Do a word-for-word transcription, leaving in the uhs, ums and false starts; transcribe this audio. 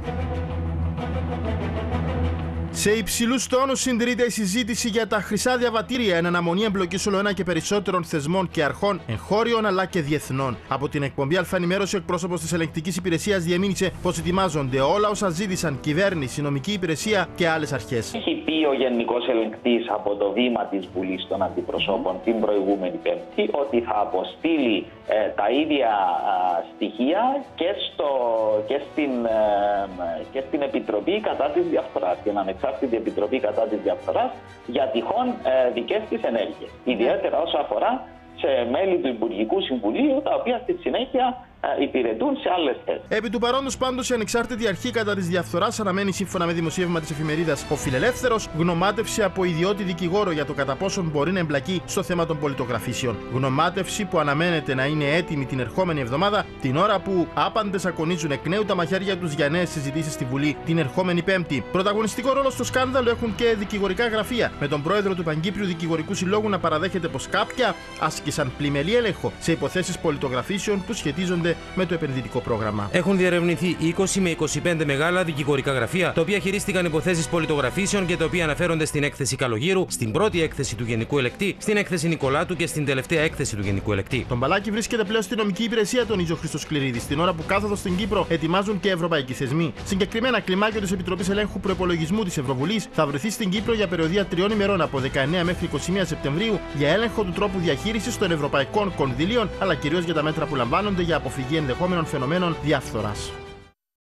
Σε υψηλούς τόνους συντηρείται η συζήτηση για τα χρυσά διαβατήρια εν αναμονή εμπλοκής όλο ένα και περισσότερων θεσμών και αρχών εγχώριων αλλά και διεθνών. Από την εκπομπή Αλφα-Ενημέρωση, ο εκπρόσωπος της Ελεγκτικής Υπηρεσίας διεμήνυσε πως ετοιμάζονται όλα όσα ζήτησαν κυβέρνηση, νομική υπηρεσία και άλλες αρχές. Έχει πει ο Γενικός Ελεγκτής από το βήμα της Βουλής των Αντιπροσώπων την προηγούμενη Πέμπτη ότι θα αποστείλει ε, τα ίδια ε, στοιχεία και, στο, και, στην, ε, και στην Επιτροπή κατά της διαφθοράς. Την Επιτροπή κατά της διαφθοράς για τυχόν ε, δικές της ενέργειες. Yeah. Ιδιαίτερα όσο αφορά σε μέλη του Υπουργικού Συμβουλίου, τα οποία στη συνέχεια ε, υπηρετούν σε άλλες θέσεις. Επί του παρόντος, πάντως, η ανεξάρτητη αρχή κατά της διαφθοράς αναμένει, σύμφωνα με δημοσίευμα της εφημερίδας Ο Φιλελεύθερος, γνωμάτευση από ιδιώτη δικηγόρο για το κατά πόσον μπορεί να εμπλακεί στο θέμα των πολιτογραφήσεων. Γνωμάτευση που αναμένεται να είναι έτοιμη την ερχόμενη εβδομάδα, την ώρα που άπαντες ακονίζουν εκ νέου τα μαχαίρια τους για νέες συζητήσεις στη Βουλή την ερχόμενη Πέμπτη. Πρωταγωνιστικό ρόλο στο σκάνδαλο έχουν και δικηγορικά γραφεία, με τον πρόεδρο του Παγκύπριου Δικηγορικού Συλλόγου να παραδέχεται πως κάποια άσκησαν πλημελή έλεγχο σε υποθέσεις πολιτογραφήσεων που σχετίζονται με το επενδυτικό πρόγραμμα. Έχουν διερευνηθεί είκοσι με είκοσι πέντε μεγάλα δικηγορικά γραφεία, τα οποία χειρίστηκαν υποθέσεις πολιτογραφήσεων και τα οποία αναφέρονται στην έκθεση Καλογύρου, στην πρώτη έκθεση του Γενικού Ελεκτή, στην έκθεση Νικολάτου και στην τελευταία έκθεση του Γενικού Ελεκτή. Τον μπαλάκι βρίσκεται πλέον στην νομική υπηρεσία, τονίζει ο Χρήστος Κληρίδης, την ώρα που κάθοδο στην Κύπρο ετοιμάζουν και ευρωπαϊκοί θεσμοί. Συγκεκριμένα, κλιμάκιο της Επιτροπής Ελέγχου Προϋπολογισμού της Ευρωβουλής θα βρεθεί στην Κύπρο για περιοδία τριών ημερών από δεκαεννέα μέχρι είκοσι μία Σεπτεμβρίου για έλεγχο του τρόπου διαχείρισης των ευρωπαϊκών κονδυλίων, αλλά κυρίως για τα μέτρα που λαμβάνονται για αποφυγή ενδεχόμενων φαινομένων διαφθοράς.